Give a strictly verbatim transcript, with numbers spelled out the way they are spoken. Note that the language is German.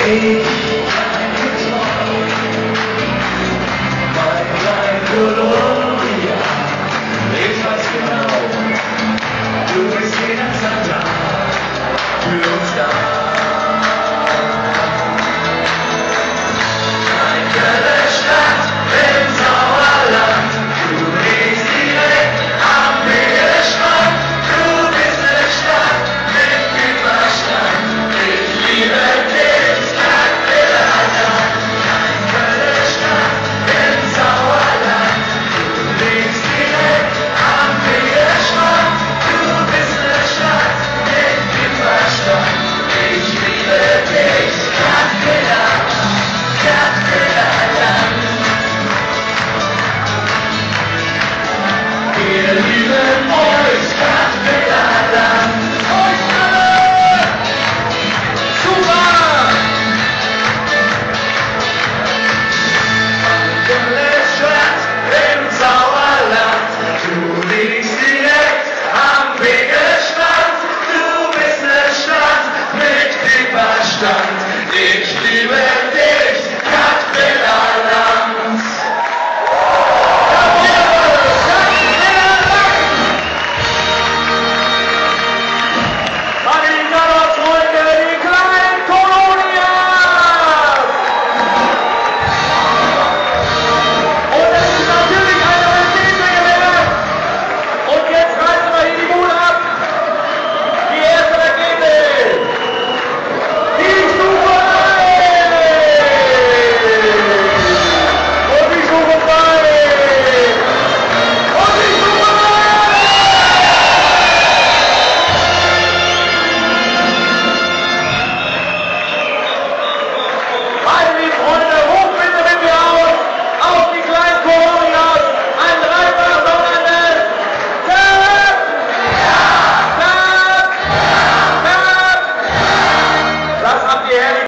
Columbia, ich weiß genau, du bist jederzeit da, für uns da. Meine Stadt im Sauerland, du liegst direkt am Wegesstrand, du bist eine Stadt mit viel Verstand, ich liebe dich, sag dir Alter. Meine Stadt im Sauerland, du liegst direkt am Wegesstrand, du bist eine Stadt mit viel Verstand, ich liebe dich, sag dir Alter. Wir lieben euch, Stadtfehlerland. Euch alle! Super! Meine Stadt im Sauerland, du liegst direkt am Wegesstrand. Du bist eine Stadt mit viel Verstand. Ich liebe dich, Stadtfehlerland. Meine lieben Freunde,